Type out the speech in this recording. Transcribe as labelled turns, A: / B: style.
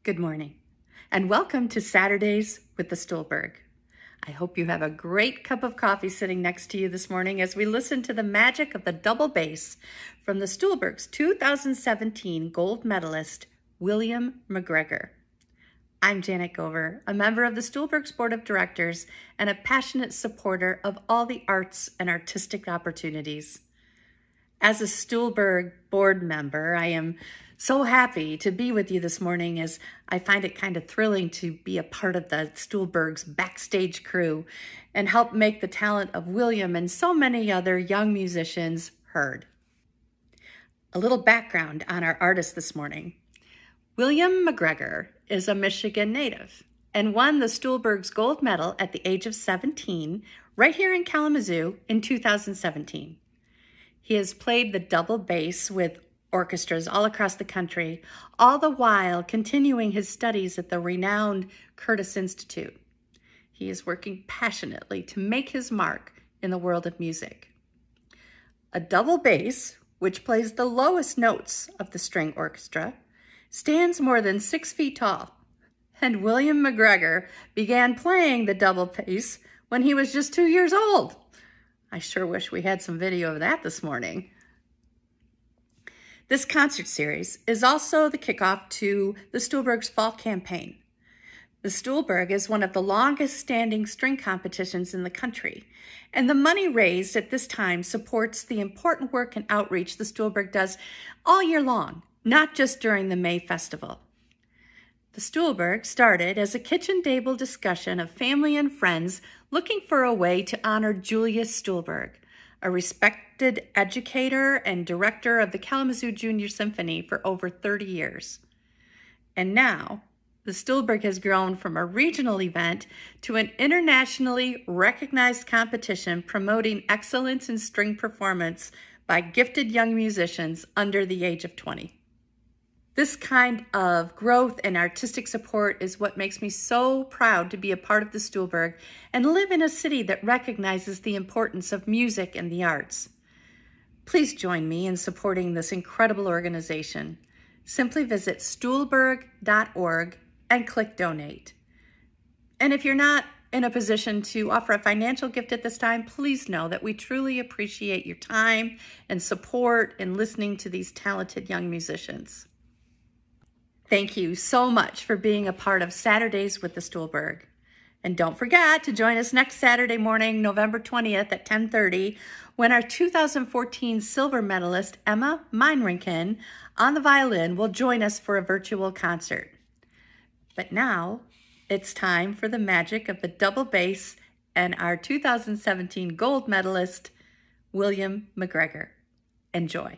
A: Good morning, and welcome to Saturdays with the Stulberg. I hope you have a great cup of coffee sitting next to you this morning as we listen to the magic of the double bass from the Stulberg's 2017 gold medalist, William McGregor. I'm Janet Gover, a member of the Stulberg's Board of Directors and a passionate supporter of all the arts and artistic opportunities. As a Stulberg board member, I am so happy to be with you this morning as I find it kind of thrilling to be a part of the Stulberg's backstage crew and help make the talent of William and so many other young musicians heard. A little background on our artist this morning. William McGregor is a Michigan native and won the Stulberg's gold medal at the age of 17 right here in Kalamazoo in 2017. He has played the double bass with orchestras all across the country, all the while continuing his studies at the renowned Curtis Institute. He is working passionately to make his mark in the world of music. A double bass, which plays the lowest notes of the string orchestra, stands more than 6 feet tall, and William McGregor began playing the double bass when he was just 2 years old. I sure wish we had some video of that this morning. This concert series is also the kickoff to the Stulberg's fall campaign. The Stulberg is one of the longest standing string competitions in the country, and the money raised at this time supports the important work and outreach the Stulberg does all year long, not just during the May Festival. The Stulberg started as a kitchen table discussion of family and friends looking for a way to honor Julius Stulberg, a respected educator and director of the Kalamazoo Junior Symphony for over 30 years. And now, the Stulberg has grown from a regional event to an internationally recognized competition promoting excellence in string performance by gifted young musicians under the age of 20. This kind of growth and artistic support is what makes me so proud to be a part of the Stulberg and live in a city that recognizes the importance of music and the arts. Please join me in supporting this incredible organization. Simply visit stulberg.org and click donate. And if you're not in a position to offer a financial gift at this time, please know that we truly appreciate your time and support in listening to these talented young musicians. Thank you so much for being a part of Saturdays with the Stulberg. And don't forget to join us next Saturday morning, November 20th at 10:30, when our 2014 silver medalist, Emma Meinrinken, on the violin will join us for a virtual concert. But now it's time for the magic of the double bass and our 2017 gold medalist, William McGregor. Enjoy.